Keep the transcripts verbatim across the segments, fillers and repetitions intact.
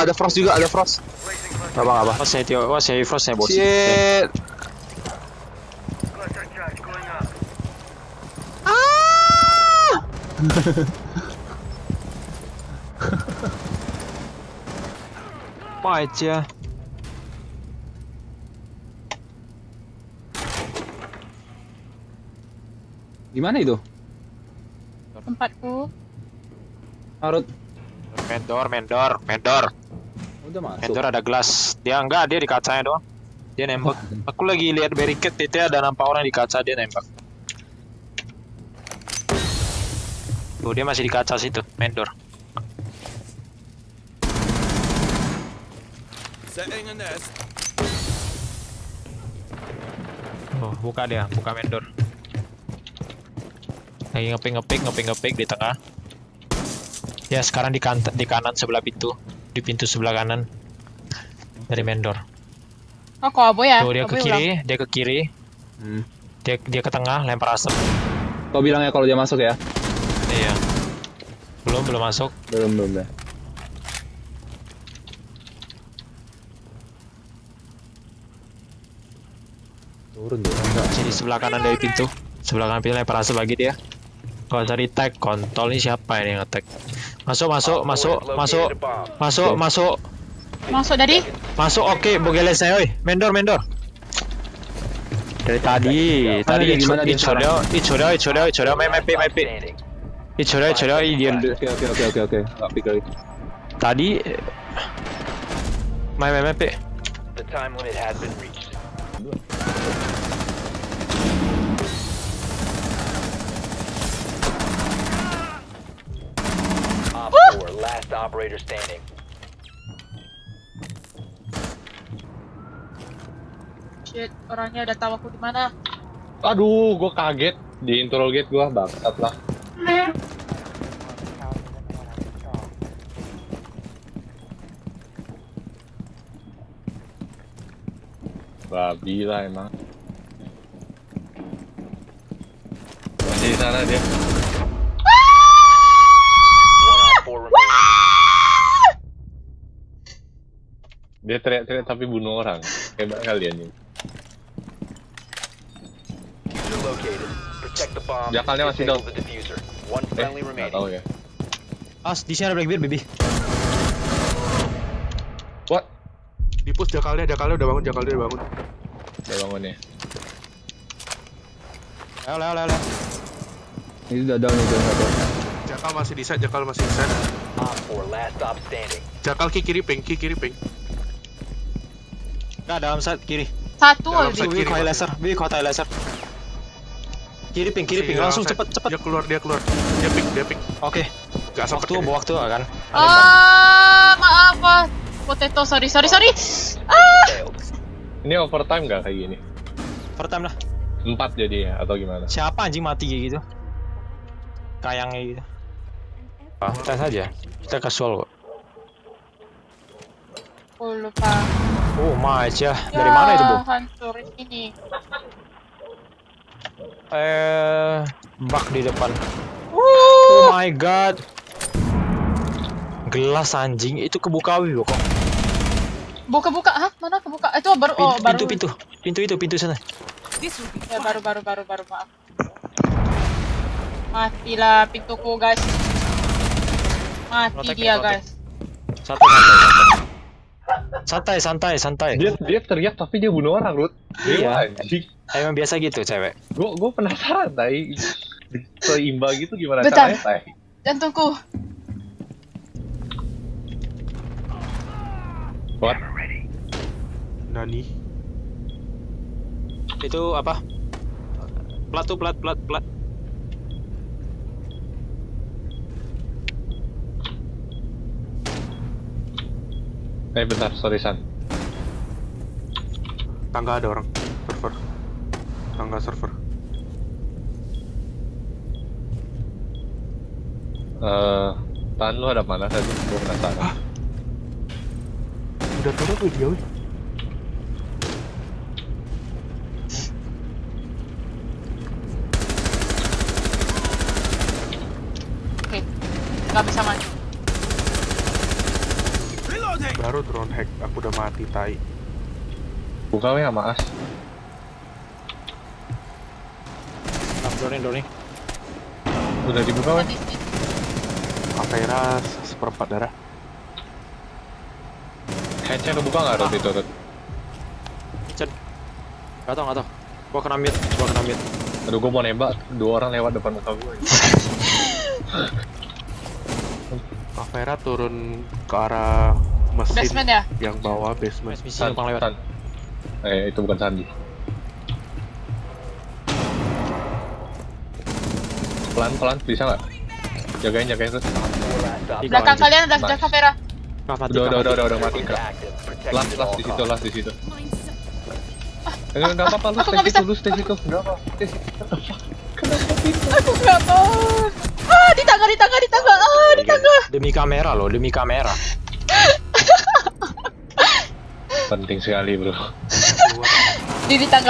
ada frost juga, ada frost. Gak apa-apa. Wah, saya tio, wah saya frost saya bos. Shit. Apa aja? Gimana itu? Tempatku. Harut. Mendor, mendor, mendor. Udah masuk. Mendor ada gelas. Dia enggak, dia di kacanya doang. Dia nembak. Aku lagi lihat barricade itu ada nampak orang di kaca, dia nembak. Tuh, dia masih di kaca situ, mendor. Oh, buka dia, buka mendor. Lagi ngepik-ngepik, ngepik-ngepik di tengah. Ya, sekarang di, kan di kanan sebelah pintu. Di pintu sebelah kanan. Dari mendor. Oh, kok Abo ya? Tuh, dia ke Abo kiri, ulang. dia ke kiri. Hmm. Dia dia ke tengah, lempar asap. Kau bilang ya kalau dia masuk ya? Iya. Belum, belum masuk. Belum, belum deh. Turun dia. Masih di sebelah kanan dari pintu. Sebelah kanan pintu lempar asap lagi dia. Kalau cari tag, kontol ini siapa ini yang nge-tag? Masuk, masuk, masuk, masuk, masuk, masuk, Masuk dari? masuk. Oke, bogele saya, oi. Mendor, mendor. Dari tadi, tadi dia? Gimana dia icoda, icoda, icoda, icoda, main main main main. Icoda, icoda, dia Oke, oke, oke, oke, oke. Nggak pikir itu. tadi main main main. The time limit has been reached. Op four, last operator standing. Shit, orangnya udah tahu aku di mana. Aduh, gua kaget di interrogate gua, bangsat lah. Babi lah emang. Masih di sana dia. One op four remaining. Dia teriak-teriak tapi bunuh orang. Hebat kalian ini. Diffuser located. Protect the bomb. Jakalnya masih Disable down. the diffuser. One Eh, friendly nggak remaining. tahu ya. As, di sini ada Blackbeard, baby. What? Di push jakalnya, jakalnya udah bangun, jakalnya udah bangun. Udah bangun ya. Leo, leo, leo, leo. Ini udah down, udah down. Jakal masih di set, Jakal masih di set. Op four, last stop standing. Jakal ki kiri ping, ki kiri ping. Nggak, dalam set kiri. Satu Dalam aja. set. Wih, kiri, kau Pak. laser, wih, kau laser. Kiri ping, kiri ping, Iya, langsung set. cepet, cepet. Dia keluar, dia keluar. Dia ping, dia ping. Oke, Gak sempet waktu, ini. bawa waktu kan. Ah, maaf ah. Potato, sorry, sorry, sorry. Ah, Failed. Ini overtime nggak kayak gini? Pertama lah. Empat jadi ya atau gimana? Siapa anjing mati kayak gitu? Kayangnya gitu. Ah, tes aja. Kita casual kok. aku lupa. Oh my aja. Dari mana itu, Bu? Ya, hancur ini. Eh, bug di depan. Uh, Oh my god. Gelas anjing itu kebuka wih kok. buka-buka, hah? Mana kebuka? Itu baru, oh Pintu, baru. pintu, pintu, pintu itu, pintu sana. Ya baru, baru, baru, baru, maaf. Matilah pintuku, guys. Mati Protek, dia, protek. guys. Santai, santai, santai. Santai, santai, santai. Dia dia teriak tapi dia bunuh orang, Rut. Iya. Anjing. Emang biasa gitu cewek. Gua gua penasaran tai. Seimbang gitu gimana Bentar. caranya, tai? Jantungku. What? Nani? Itu apa? Plat tuh, plat, plat, plat. Eh bentar, sorry San. Tangga ada orang. Server. Tangga server. Eh, tahan lu ada mana tadi? Gua penasaran. Udah turun tuh dia, wih. Oke. Nggak bisa maju. Baru drone hack, aku udah mati tai. Buka weh sama as. Nah, drone drone. Udah dibuka weh. Avera seperempat darah. Hatch-nya kebuka nggak Rod itu Rod? Cen. Gak tau gak tau. Gua kena mute, gua kena mute. Aduh gua mau nembak, dua orang lewat depan muka gua. Avera turun ke arah mesin Basement ya? yang bawah basement. Mas misi numpang lewat. San. Eh itu bukan Sandi. Pelan-pelan bisa nggak? Jagain jagain Rod. Belakang kalian ada Nice. sudah kamera. Kak Fatih, Udah Kak udah udah Fatih. udah udah mati kak. Las las di situ las di situ. Enggak enggak apa-apa lu Aku stay nggak situ bisa. lu stay situ. Enggak apa. Stay situ. Aku nggak mau. Ah, di tangga, di tangga, di tangga. Ah, di tangga. Demi kamera loh, demi kamera. Penting sekali bro. Di di tangga.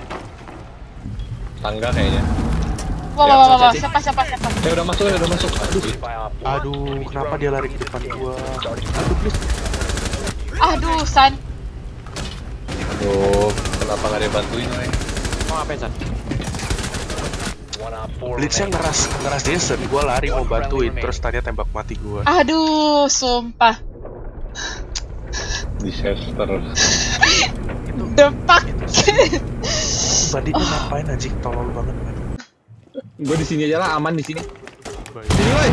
Tangga kayaknya. Wah, Ya, wah, wah, wah. hati-hati. Siapa, siapa, siapa? Ya udah masuk ya udah masuk. Aduh. Aduh, kenapa dia lari ke depan gua? Aduh, please. Aduh, San. Oh, kenapa nggak ada yang bantuin weh? Mau ngapain, San? Blitznya ngeras ngeras Jason, gua lari mau bantuin, terus tanya tembak mati gua. Aduh, sumpah. Disaster. The fuck. Banditnya ngapain anjing, tolol banget. Gue di sini aja lah, aman di sini. Sini woi.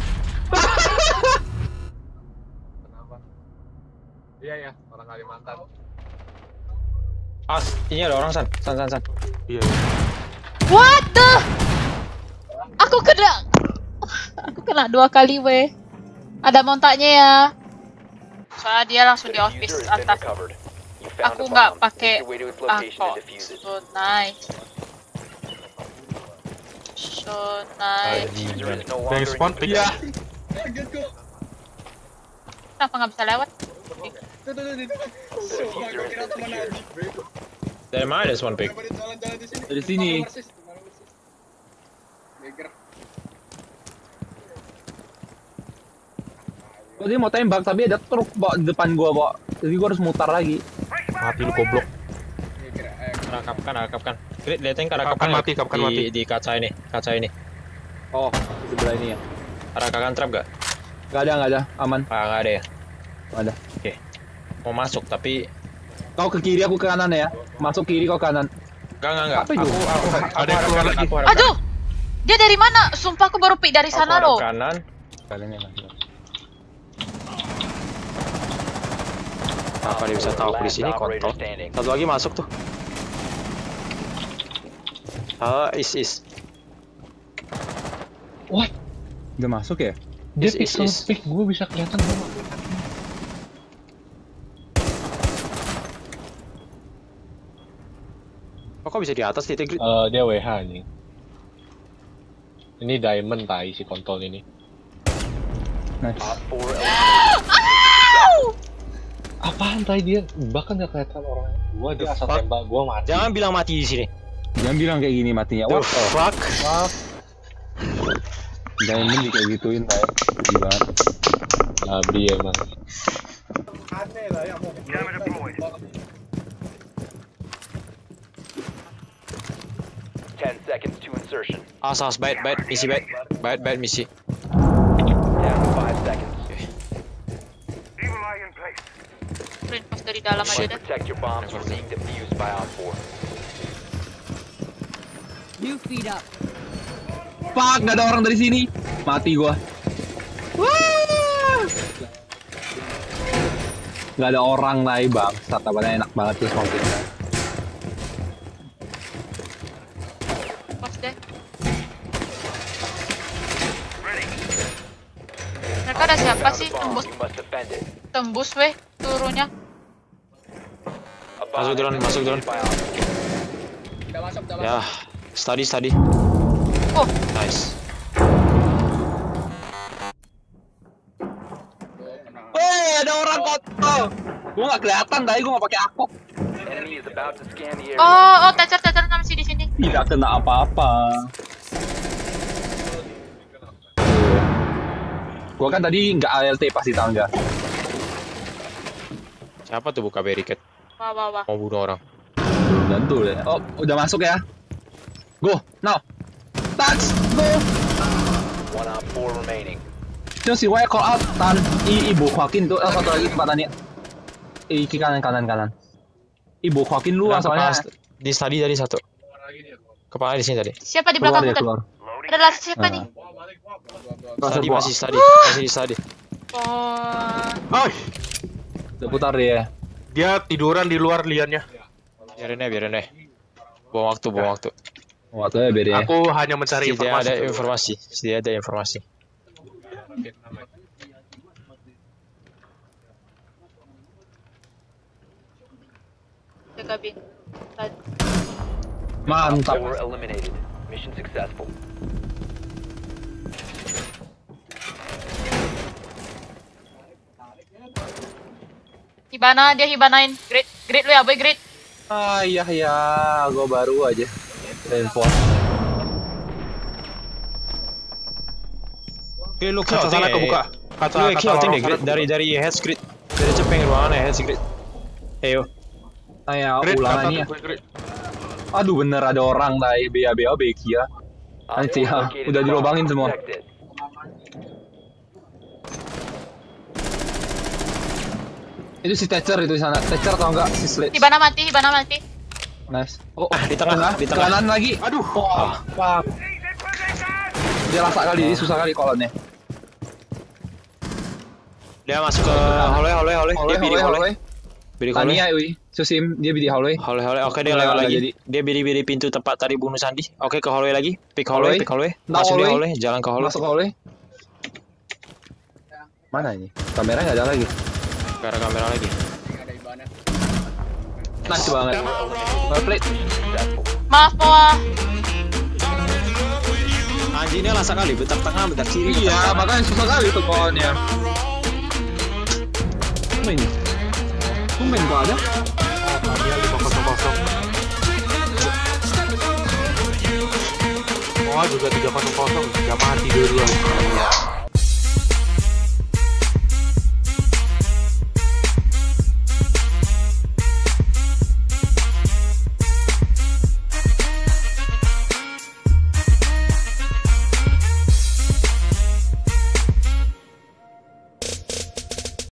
Kenapa? Iya ya, orang Kalimantan. As, ini ada orang San, San, San, San. Iya. What the? Aku kena. Aku kena dua kali, weh. Ada montaknya ya. Soalnya dia langsung di office atas. Aku nggak pakai angkot. So nice. So nice. Yang spawn pick. Iya. Kenapa nggak bisa lewat? Dari mana ada spawn pick? Dari sini. Oh, dia mau tembak tapi ada truk bawa di depan gua, Pak. Jadi gua harus mutar lagi. Mati lu goblok. Rakapkan, rakapkan. Lihatin kan rakapkan Kapkan mati, kapkan di, mati. di kaca ini, kaca ini. Oh, di sebelah ini ya. Rakakan trap gak? Gak ada, gak ada, aman. Ah, nggak ada ya? Gak ada. Oke. Mau masuk tapi Kau ke kiri, aku ke kanan ya. Masuk kiri, kau kanan. enggak enggak enggak. Apa itu? Aku aku Ada aku yang keluar harap lagi. aku harap Aduh, dia dari mana? Sumpah aku baru pick dari aku sana harap loh. kanan. Kalian yang masuk. Apa dia bisa tahu aku di sini kontol? Satu lagi masuk tuh. Ah, is is. What? Udah masuk ya? Dia Is, is, pixel is. pick gue bisa kelihatan gua. Oh, kok bisa di atas titik? Eh dia W H nih. Ini diamond tai si kontol ini. Nice. Apaan tai dia? Bahkan gak kelihatan orang. Gua dia asal tembak gua mati. Jangan bilang mati di sini. Jangan bilang kayak gini matinya. The Wah, oh. fuck? Diamond kayak gituin, Tay. Sedih banget. Nabi emang. ten seconds to insertion. Ah, saus bait, bait, misi bait, bait, bait, misi. Down to five seconds. Reinforce dari dalam aja deh. Protect your bombs from being defused by Op four. New feed up. Fuck, gak ada orang dari sini. Mati gua. Wah. Gak ada orang lah, bang. Tatapannya enak banget tuh smoking. Pas deh. Mereka ada siapa sih? Tembus, You must defend it. tembus weh turunnya. A bomb Masuk drone, has been masuk drone. located by Op four. Ya, study, study. Oh, Nice. Woi, ada orang kotor. Gua gak kelihatan tadi, gua gak pakai akok. Enemy is about to scan the area. oh, oh, tecer, tecer masih di sini. Tidak kena apa-apa. Gua kan tadi nggak A L T pas di tangga. Siapa tuh buka barricade? Wah, wah, wah. Mau bunuh orang. Belum tentu deh. Oh, udah masuk ya. Go, now. Touch, go. One on four remaining. 將士威 call out 但 i ibu Joaquin tuh eh, satu lagi tempat tadi. I kiri kanan kanan kanan. Ibu Joaquin luar Udah, soalnya. kepala- di tadi tadi satu. Kepala di sini tadi. Siapa di Keluar belakang dia hutan? keluar. Ada last siapa Ah. nih? Tadi Keluar. masih tadi, masih di tadi. Oh, Oh, Udah putar dia. dia tiduran di luar liannya. Biarin deh, biarin deh. Buang waktu, buang waktu. Waktunya beda ya. Aku hanya mencari Tidak informasi. ada informasi, tidak ada informasi. jaga bin. Tadi. Mantap. Four eliminated. Mission successful. Hibana, dia hibanain. Great, great lu ya, boy, great. Ah iya ya, gua baru aja. Reinforce. Oke, lu Kaca sana kebuka. Kaca Lu kaca kill tim lorong deh, sana Grit. dari dari head grid. Dari cepeng ruangan head grid. Ayo. Kayak Grit, ulangan kata nih ya. tuh, Grit. Aduh bener ada orang tadi B A B A B Kia. Nanti ya, udah dilobangin semua. Protected. Itu si Thatcher itu di sana. Thatcher atau enggak si Slade. Hibana mati, hibana mati. Nice. Oh, Ah, di tengah, di tengah. Kanan lagi. Aduh. Wah, fuck. Dia lasak kali, dia susah kali kolonnya. Dia masuk ke hallway, hallway, hallway. Dia bidik hallway. Bidik hallway. Tania, wi. Susim, dia di hallway. Hallway, hallway. Oke, dia Nggak, lewat nggak lagi. jadi. Dia bidik-bidik pintu tempat tadi bunuh Sandi. Oke, ke hallway lagi. Pick hallway, Hallway. pick hallway. Nah, Masuk dia hallway. hallway, jalan ke hallway. Masuk hallway. Mana ini? Kamera nggak ada lagi. Ke arah kamera lagi. Nice banget. Well played. Maaf, Poa. Anjingnya lasak kali, bentar tengah, bentar kiri. Iya, makanya susah kali tuh kolonnya. Tumben. Tumben kok ada. Dia lima kosong kosong. Oh, juga tiga kosong kosong. Gak mati dulu.